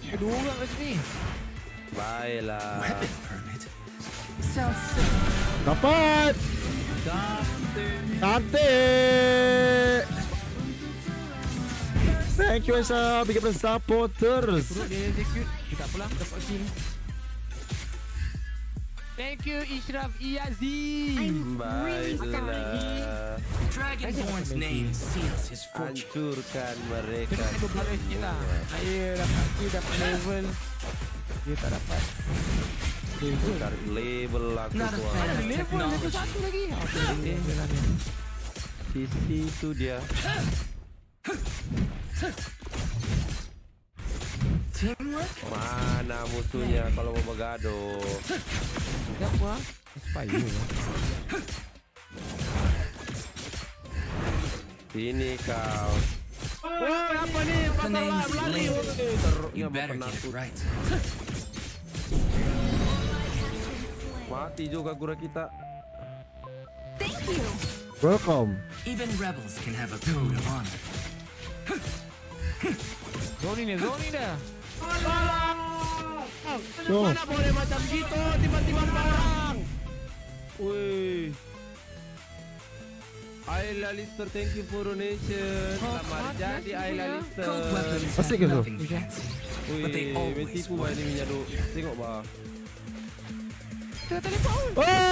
Kedua orang kat sini. Baiklah. Dapat. Cantik. Thank you Esa, bagi kepada supporters. Turut dia execute. Kita apalah dapat kill. Thank you Ishraf Iyazi. Baiklah. Dragonborn's name seals his fortune. Hancurkan mereka. Kita kena beberapa sikit lah. Saya dapat kill, dapat level. Dia tak dapat. Tarik label aku Not a tuan. fan of Level technology. satu lagi. Okey, jalan ni. Sisi tu dia. Teamwork? Mana musuhnya kalau mau bergaduh? Sekejap buah. Aspire lah. Sini kau. Wah, apa ni? The Pasal name's lari. Link. Teruknya You better berpenakut. get it right. Mati juga gura kita. Thank you. Welcome. Even rebels can have a code of honor. Zoni ni dah. So, Mana boleh macam gitu tiba-tiba perang. Wih. Ayla Lister, thank you for donation. Selamat jadi Ayla Lister. Cold weapons Asik have ke tu? nothing fancy, but they Wih, always metipu work. ini minyak duk. Tengok bah. Kita telefon.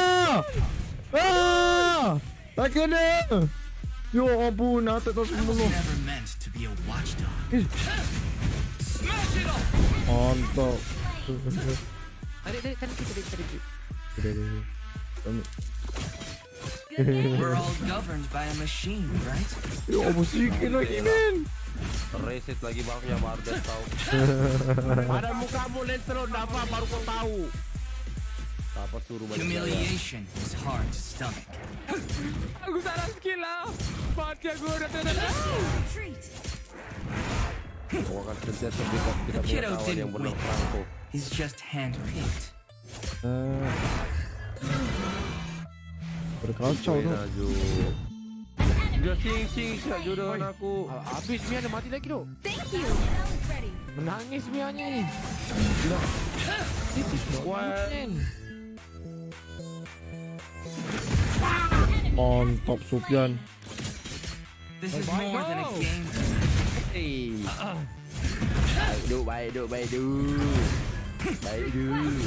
tak kena. Ya ampun, nak tak tahu I was semua. never meant to be a watchdog. Mantap. Tarik kita. We're all governed by a machine, right? Ya ampun, sikit lagi men. Reset lagi bangnya Mardes tau. Pada mukamu Lentron apa baru kau tahu. Apa suruh balik saya? Humiliation is hard to stomach. Aku salah skill lah. Mati aku dah terdekat. Retreat. Kau akan sentiasa backup kita The punya kiddo kawan yang didn't benar win. perangko. He's just handpicked. Berkacau tu. Naju. Dia sing siap jodoh dengan aku. Habis Mia dah mati lagi tu. Thank you. Ready. Menangis Mia ni. What? Mantap Sufyan. This is Oh my more than a God. game. Hey. Baik duk. Baik duk.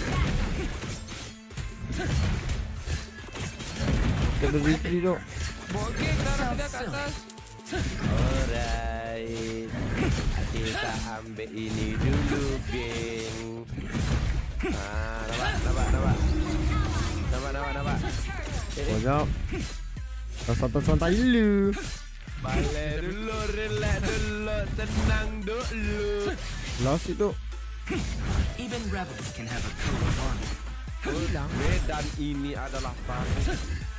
Kena retreat tu. Bokeh darah dia kat atas. Alright. Kita ambil ini dulu, geng. Nampak. Banyak. Santai-santai dulu. Balik dulu, relax dulu, tenang dulu. Last itu. Even rebels can have a code of honor. Medan ini adalah tanah.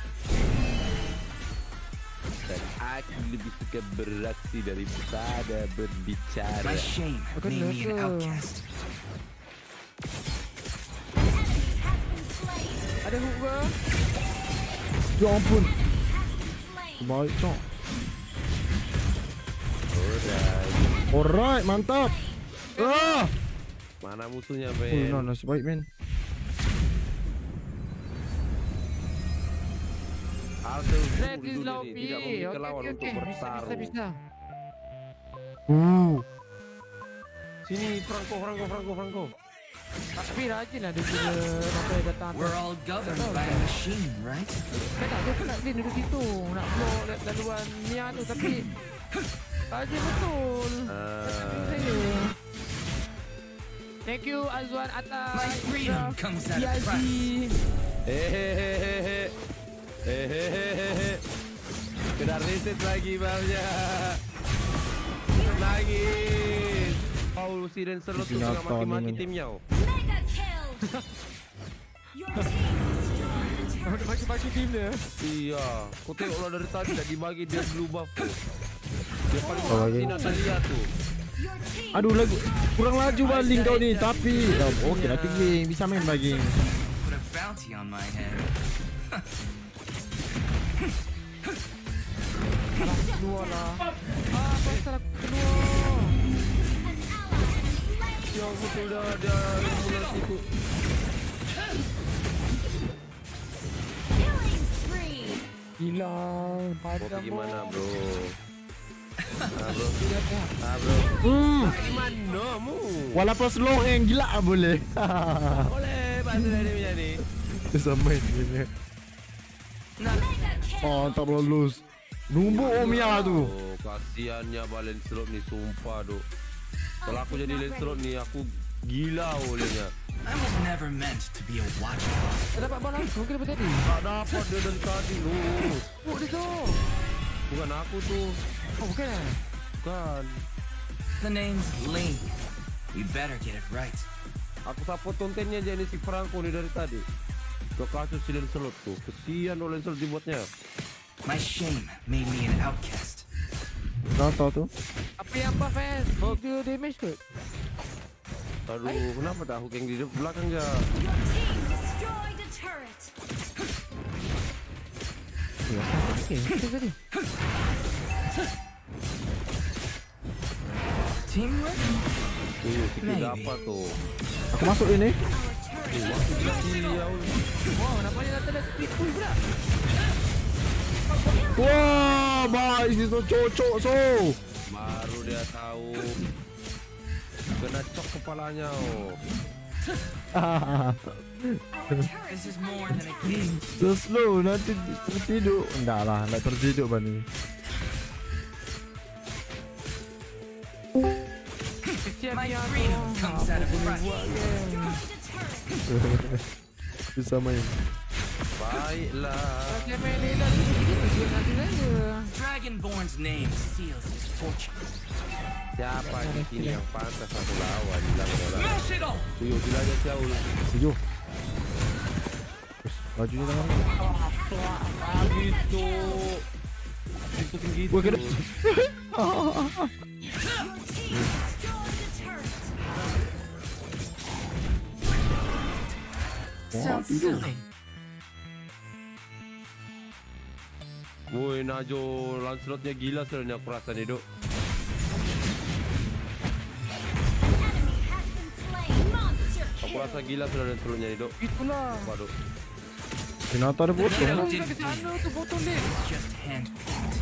Dan aku lebih suka beraksi daripada berbicara. My shame made me an outcast. Ada hook ke? Ya ampun. Baik cok. Alright, mantap. Mana musuhnya, Oh, Ben? nasib baik men. Red is low P. Tidak memiliki lawan untuk Okey. bertarung. Bisa. Sini, Franco. Tapi rajin lah dia bila sampai datang. We're all governed by a machine, right? Dia pun nak dia duduk situ. Nak block laluan Mia tu tapi rajin betul. Saya. Thank you Azwan atas. My freedom comes at a price. Hehehe. Kena reset lagi babnya. Nangis. Paul silencer lo tu tengah maki-maki timnya. Mega kill. Your team Dia bagi tim dia. Iya. Kau tengoklah dari tadi dah dibagi dia blue buff tu. Dia paling Oh, mati lagi. Natalia tu. Your team. Aduh lagu kurang laju baling kau ni tapi okey lah geng bisa main lagi. Put a bounty on my head. Keluar lah. Pasal aku keluar. Yang betul dia emulasi itu. Killing spree. Gila. Mau Padam pergi mana bos. bro? Bro. Bro. Gimana mu? Walaupun slow yang gila boleh. Boleh bahasa dari punya ni. Bisa main ni. Mega kill. Oh, tak lulus. Numbuk Omia tu. Oh, kasihannya Lancelot ni sumpah duk. Kalau aku jadi Lancelot ni aku gila olehnya. I was never meant to be a watchdog. Tak dapat bola langsung ke daripada tadi? Tak dapat dia dari tadi lu. Oh, dia tu. Bukan aku tu. Oh, bukan eh? Bukan. The name's Link. You better get it right. Aku support kontennya je ni si Franco ni dari tadi. Kau kasus si Lancelot tu. Kesian lo Lancelot dibuatnya. My shame made me an outcast. Kau tahu tu? Apa yang buff eh? Dia damage ke? Aduh, kenapa tak hook yang di belakang je? Your team destroyed a turret. Okay, tadi. Teamwork? Kita Maybe. dapat tu. Aku masuk ini. Our turret. Wow, nampaknya dah terlihat speed full pula. Wah, baik ni tu cocok so. Baru dia tahu. Kena cok kepalanya. Oh. Our turret. This is more than a game. So slow nanti tertidur. Enggak lah, nak tertidur bani. Kesian My dia freedom tu. comes at a price. Destroyed a turret. Bisa main. Baiklah. Dia main Layla tu dia nanti saja. Dragonborn's name seals his fortune. Siapa di sini yang pantas aku lawan? Bilang orang. Smash it all! Tuyul gila aja jauh. Tujuh. Bajunya tangan. Habis tu. Itu tinggi. Gua kena. Your team destroyed a turret. Sounds silly. Woi, Najo Lancelotnya gila sebenarnya aku rasa ni, Dok. Enemy has been slain. Monster Aku kill. rasa gila sebenarnya Lancelotnya ni, Dok. Itulah. Apa, Dok? Sinata ada potong. Kalau kita ke sana tu botol dia. Just handpicked.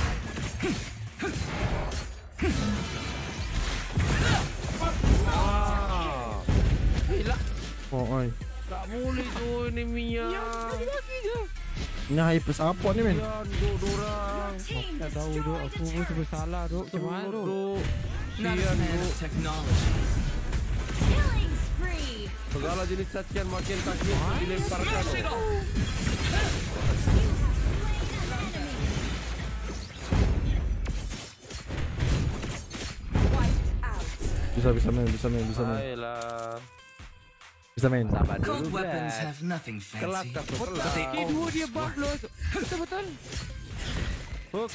Ah. Gila. Oh, oi. Tak boleh tu ni Mia. Ini hyper support ni men. Sian, Dok, dorang. Team Tak tahu duk, aku pun serba salah duk. Macam mana duk? Dok. Not a Sian, fan Dok. of technology. killing spree. Segala jenis cacian makin takut dilemparkan. Smash it all! Wiped out. Bisa main. Baiklah. Bisa main. Sabar Cold dulu, weapons Brad. have nothing Kelas fancy. kah tu? But Kelas. they Kedua always dia buff work. loh. Betul-betul. Hook.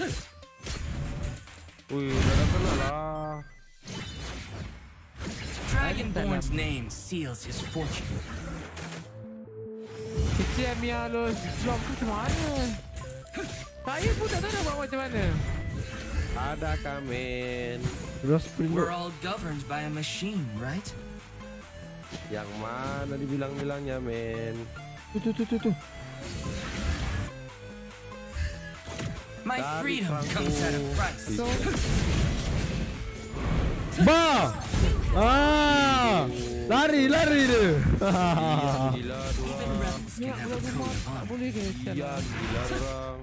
Wih, dah kena lah. Dragonborn's name seals his fortune. Kesian Mia lo. Drop tu macam mana? Saya pun tak tahu nak buat macam mana. Ada kamen. Terus sprint We're all governed by a machine, right? Yang mana dibilang-bilangnya, men? tu. My Dari freedom Franco. comes at a price. So, Ba! Ah! Lari dia. Gila Even dorang. rebels can have a code of tak honor. boleh ke? Kesian. Iya, gila dorang.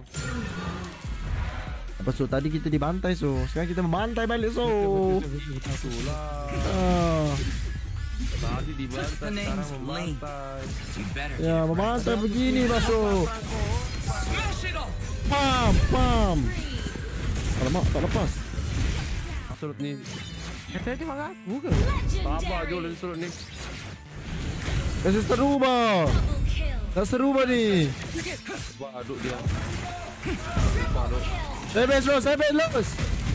Apa so tadi kita dibantai so. Sekarang kita membantai balik so. Itulah. Ah. Tadi dibantai, The sekarang name's Lane. membantai. You better Ya, get it right. membantai begini masuk. Smash it all! Pam. Alamak, tak lepas. Absolut ni. Kata dia marah aku ke? Sabar je Legendary. Lancelot ni. Kasih seru ba. Double kill. Tak seru ba ni. Sebab aduk dia. Triple kill. Saya bet los.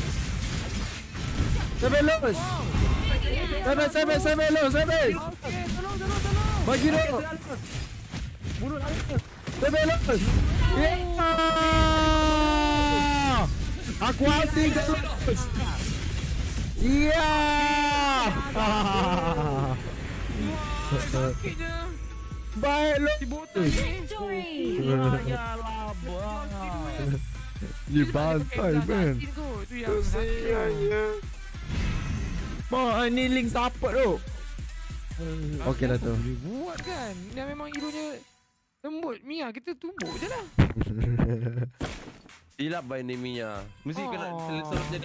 Bagi dulu. Saya bet los. Aku hati terus. Iya. Sakit je. Baik lo. Si botol ni. Victory. Yalah bang. Dibantai Ben. Tu yang sakit. Ma ni link siapa tu? Okey dah tu. Boleh buat kan. Dia memang hero-nya lembut. Mia kita tumbuk je lah. Silap by enemy-nya. Mesti kena Oh. selesai jadi